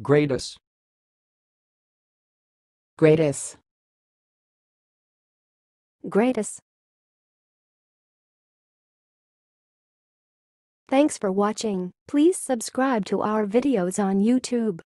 Gradus. Gradus. Gradus. Thanks for watching. Please subscribe to our videos on YouTube.